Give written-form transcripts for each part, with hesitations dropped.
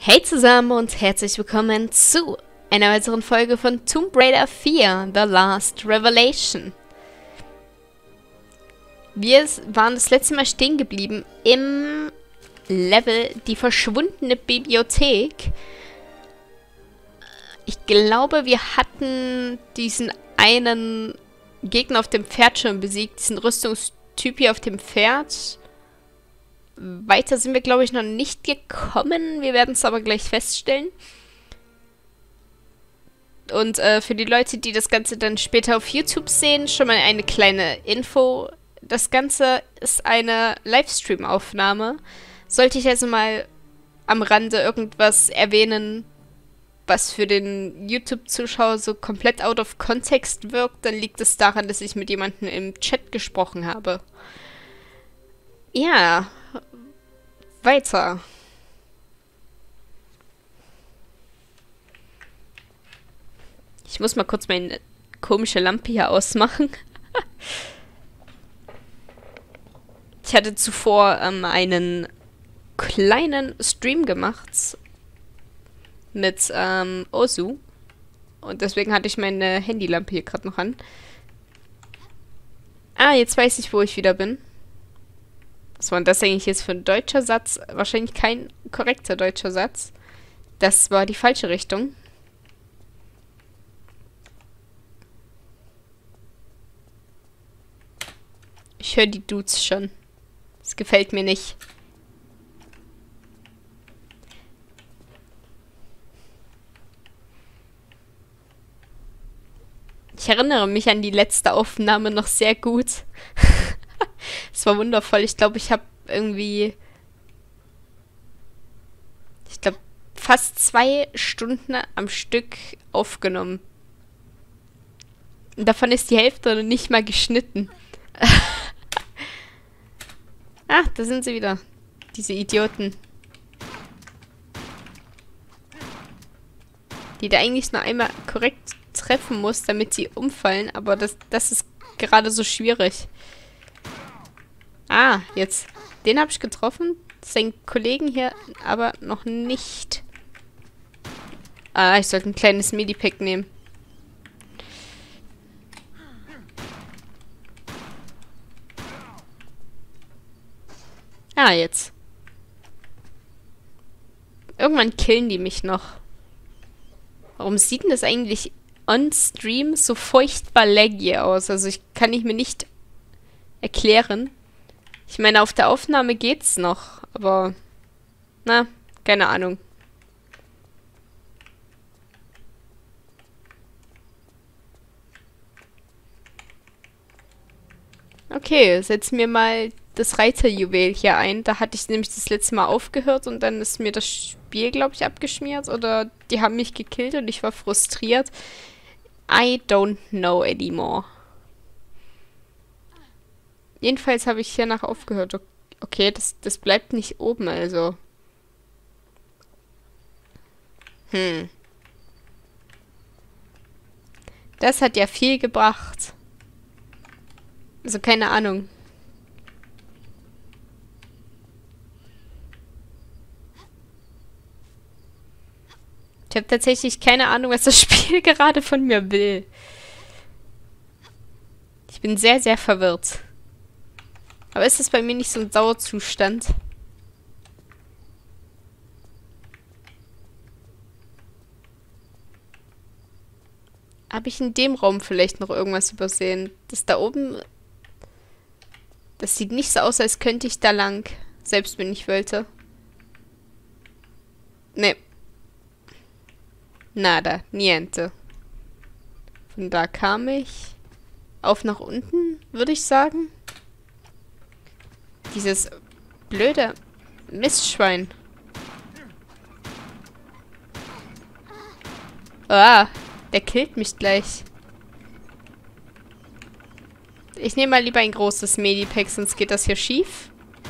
Hey zusammen und herzlich willkommen zu einer weiteren Folge von Tomb Raider 4, The Last Revelation. Wir waren das letzte Mal stehen geblieben im Level Die verschwundene Bibliothek. Ich glaube, wir hatten diesen einen Gegner auf dem Pferd schon besiegt, diesen Rüstungstyp hier auf dem Pferd. Weiter sind wir, glaube ich, noch nicht gekommen. Wir werden es aber gleich feststellen. Und für die Leute, die das Ganze dann später auf YouTube sehen, schon mal eine kleine Info. Das Ganze ist eine Livestream-Aufnahme. Sollte ich also mal am Rande irgendwas erwähnen, was für den YouTube-Zuschauer so komplett out of context wirkt, dann liegt es daran, dass ich mit jemandem im Chat gesprochen habe. Ja, weiter. Ich muss mal kurz meine komische Lampe hier ausmachen. Ich hatte zuvor einen kleinen Stream gemacht mit Osu. Und deswegen hatte ich meine Handylampe hier gerade noch an. Ah, jetzt weiß ich, wo ich wieder bin. Was war denn das eigentlich jetzt für ein deutscher Satz? Wahrscheinlich kein korrekter deutscher Satz. Das war die falsche Richtung. Ich höre die Dudes schon. Das gefällt mir nicht. Ich erinnere mich an die letzte Aufnahme noch sehr gut. Es war wundervoll. Ich glaube, ich habe irgendwie... Ich glaube, fast 2 Stunden am Stück aufgenommen. Und davon ist die Hälfte noch nicht mal geschnitten. Ah, da sind sie wieder. Diese Idioten. Die da eigentlich nur einmal korrekt treffen muss, damit sie umfallen. Aber das ist gerade so schwierig. Ah, jetzt. Den habe ich getroffen. Seinen Kollegen hier aber noch nicht. Ah, ich sollte ein kleines Medipack nehmen. Ah, jetzt. Irgendwann killen die mich noch. Warum sieht denn das eigentlich on Stream so furchtbar laggy aus? Also ich kann ich mir nicht erklären. Ich meine, auf der Aufnahme geht's noch, aber na, keine Ahnung. Okay, setzen wir mal das Reiterjuwel hier ein. Da hatte ich nämlich das letzte Mal aufgehört und dann ist mir das Spiel, glaube ich, abgeschmiert. Oder die haben mich gekillt und ich war frustriert. I don't know anymore. Jedenfalls habe ich hiernach aufgehört. Okay, das bleibt nicht oben, also. Das hat ja viel gebracht. Also keine Ahnung. Ich habe tatsächlich keine Ahnung, was das Spiel gerade von mir will. Ich bin sehr, sehr verwirrt. Aber ist das bei mir nicht so ein Dauerzustand? Habe ich in dem Raum vielleicht noch irgendwas übersehen? Das da oben... Das sieht nicht so aus, als könnte ich da lang. Selbst wenn ich wollte. Nee. Nada. Niente. Von da kam ich. Auf nach unten, würde ich sagen. Dieses blöde Mistschwein. Ah, der killt mich gleich. Ich nehme mal lieber ein großes Medipack, sonst geht das hier schief.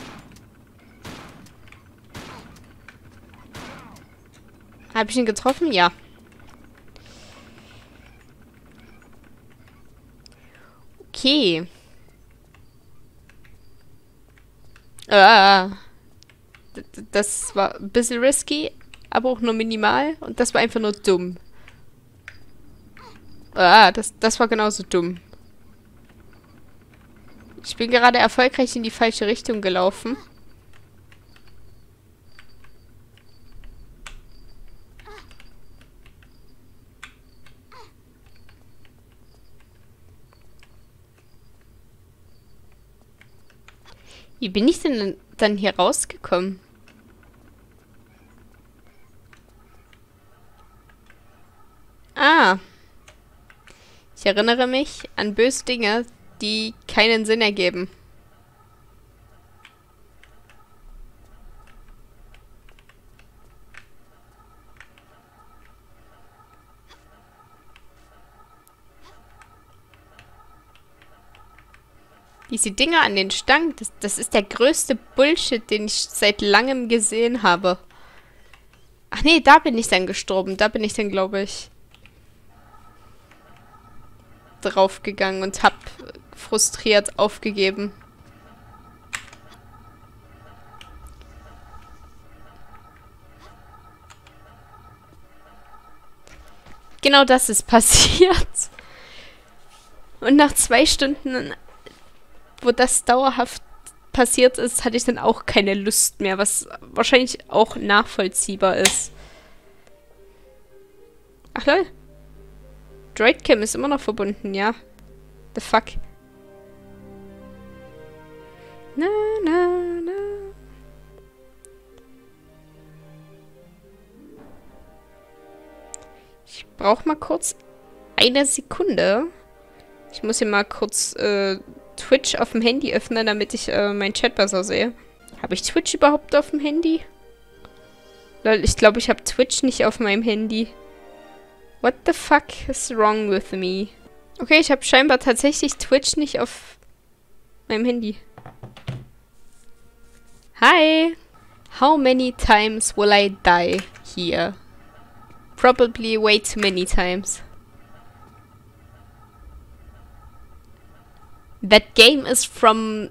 Habe ich ihn getroffen? Ja. Okay. Das war ein bisschen risky, aber auch nur minimal. Und das war einfach nur dumm. Ah, das war genauso dumm. Ich bin gerade erfolgreich in die falsche Richtung gelaufen. Wie bin ich denn dann hier rausgekommen? Ah, ich erinnere mich an böse Dinge, die keinen Sinn ergeben. Diese Dinger an den Stangen, das ist der größte Bullshit, den ich seit langem gesehen habe. Ach nee, da bin ich dann gestorben. Da bin ich dann, glaube ich, draufgegangen und hab frustriert aufgegeben. Genau das ist passiert. Und nach 2 Stunden, wo das dauerhaft passiert ist, hatte ich dann auch keine Lust mehr, was wahrscheinlich auch nachvollziehbar ist. Ach lol. Droidcam ist immer noch verbunden, ja. The fuck. Na, na, na. Ich brauche mal kurz eine Sekunde. Ich muss hier mal kurz Twitch auf dem Handy öffnen, damit ich meinen Chat besser sehe. Habe ich Twitch überhaupt auf dem Handy? Lol, ich glaube, ich habe Twitch nicht auf meinem Handy. What the fuck is wrong with me? Okay, ich habe scheinbar tatsächlich Twitch nicht auf meinem Handy. Hi! How many times will I die here? Probably way too many times. That game is from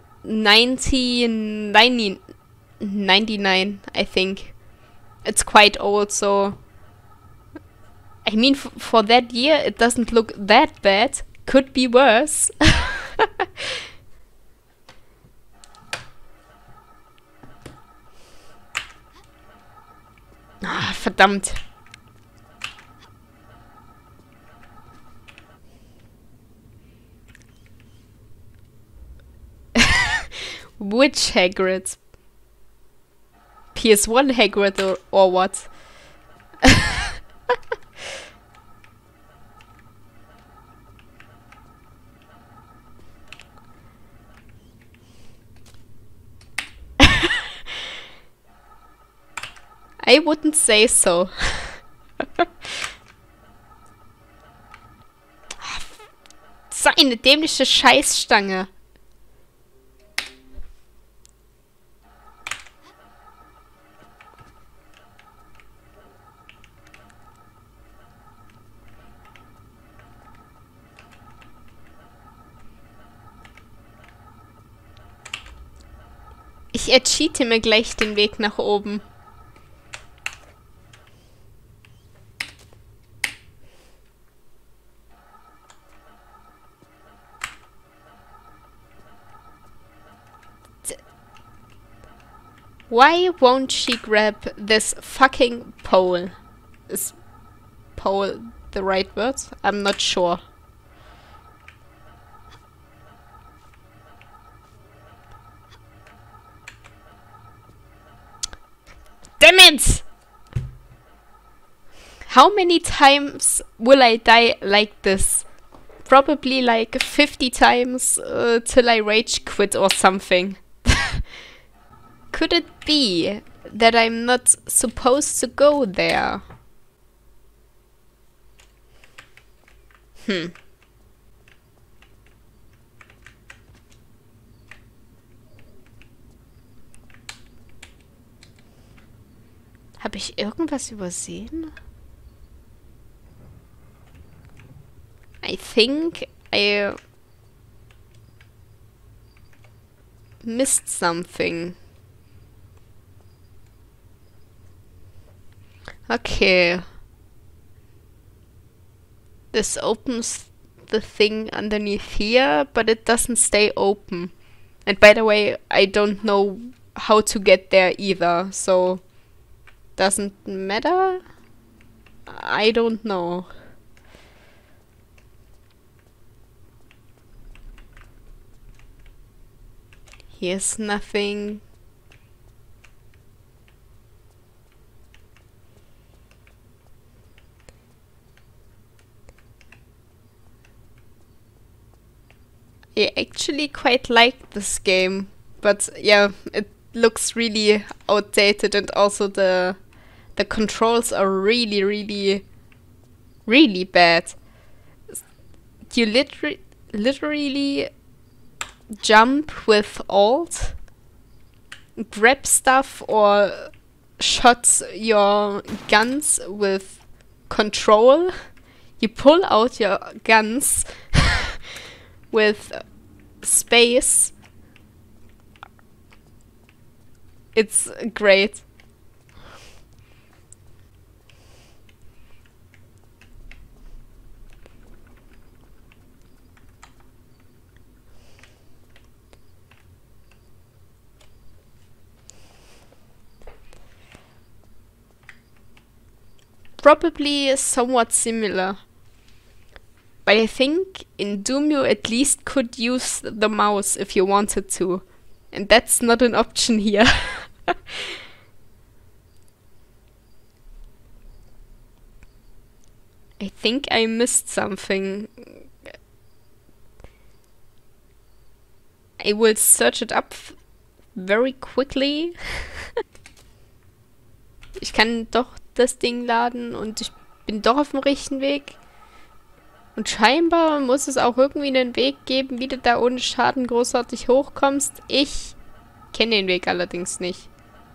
1999, I think. It's quite old, so... I mean, for that year, it doesn't look that bad. Could be worse. Ah, verdammt. Which Hagrid? PS1 Hagrid or what? I wouldn't say so. So eine dämliche Scheißstange. Ich ercheate mir gleich den Weg nach oben. Why won't she grab this fucking pole? Is pole the right word? I'm not sure. Damn it! How many times will I die like this? Probably like 50 times till I rage quit or something. Could it be that I'm not supposed to go there? Habe ich irgendwas übersehen? I think I missed something. Okay. This opens the thing underneath here, but it doesn't stay open. And by the way, I don't know how to get there either, so doesn't matter. I don't know. Here's nothing. I actually quite like this game, but yeah, it looks really outdated, and also the controls are really, really, really bad. You literally jump with Alt, grab stuff, or shot your guns with Control. You pull out your guns with space. It's great. Probably somewhat similar. But I think in Doom you at least could use the mouse if you wanted to. And that's not an option here. I think I missed something. I will search it up very quickly. Ich kann doch das Ding laden und ich bin doch auf dem richtigen Weg. Und scheinbar muss es auch irgendwie einen Weg geben, wie du da ohne Schaden großartig hochkommst. Ich kenne den Weg allerdings nicht.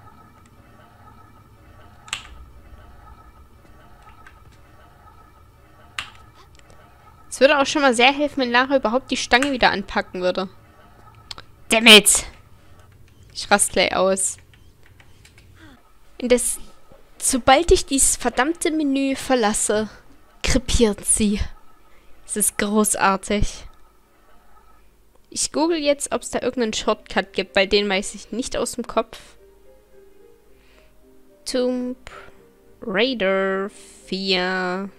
Es würde auch schon mal sehr helfen, wenn Lara überhaupt die Stange wieder anpacken würde. Dammit! Ich raste gleich aus. Sobald ich dieses verdammte Menü verlasse, krepiert sie. Es ist großartig. Ich google jetzt, ob es da irgendeinen Shortcut gibt, weil den weiß ich nicht aus dem Kopf. Tomb Raider 4.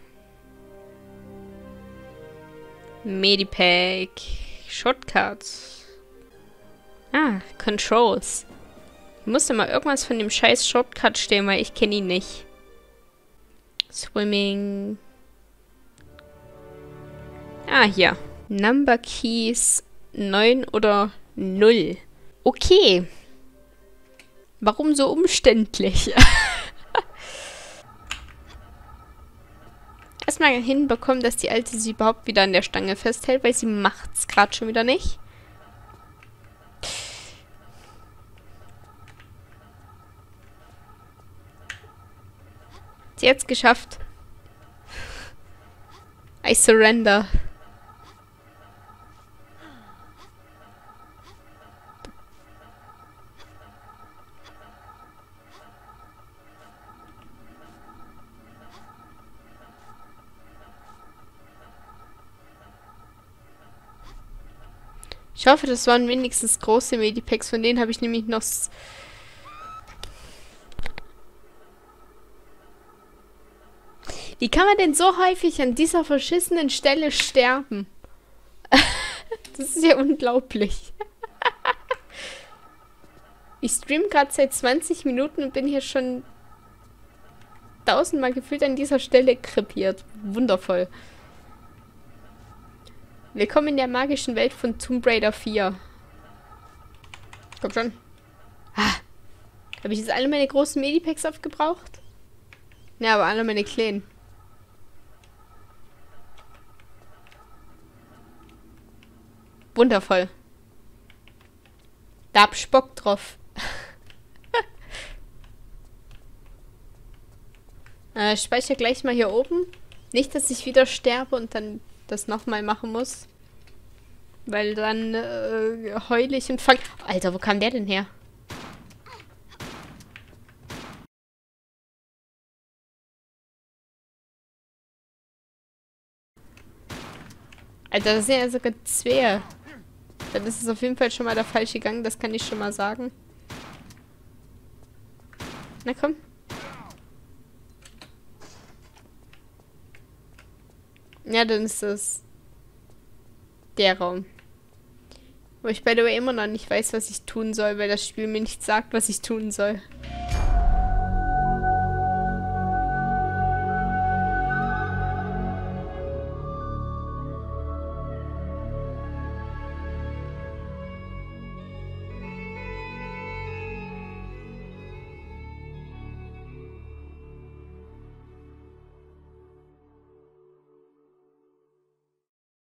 Medipack. Shortcuts. Ah, Controls. Muss mal irgendwas von dem scheiß Shortcut stehen, weil ich kenne ihn nicht. Swimming. Ah, hier. Number Keys 9 oder 0. Okay. Warum so umständlich? Erstmal hinbekommen, dass die Alte sie überhaupt wieder an der Stange festhält, weil sie macht's gerade schon wieder nicht. Sie hat's geschafft. I surrender. Ich hoffe, das waren wenigstens große Medipacks, von denen habe ich nämlich noch... Wie kann man denn so häufig an dieser verschissenen Stelle sterben? Das ist ja unglaublich. Ich streame gerade seit 20 Minuten und bin hier schon 1000-mal gefühlt an dieser Stelle krepiert. Wundervoll. Willkommen in der magischen Welt von Tomb Raider 4. Komm schon. Ah. Habe ich jetzt alle meine großen Medipacks aufgebraucht? Ja, aber alle meine kleinen. Wundervoll. Da hab ich Bock drauf. Ich speichere gleich mal hier oben. Nicht, dass ich wieder sterbe und dann das nochmal machen muss. Weil dann heul ich und fang... Alter, wo kam der denn her? Alter, das sind ja sogar zwei. Dann ist es auf jeden Fall schon mal der falsche Gang, das kann ich schon mal sagen. Na komm. Ja, dann ist das der Raum. Wo ich by the way immer noch nicht weiß, was ich tun soll, weil das Spiel mir nicht sagt, was ich tun soll.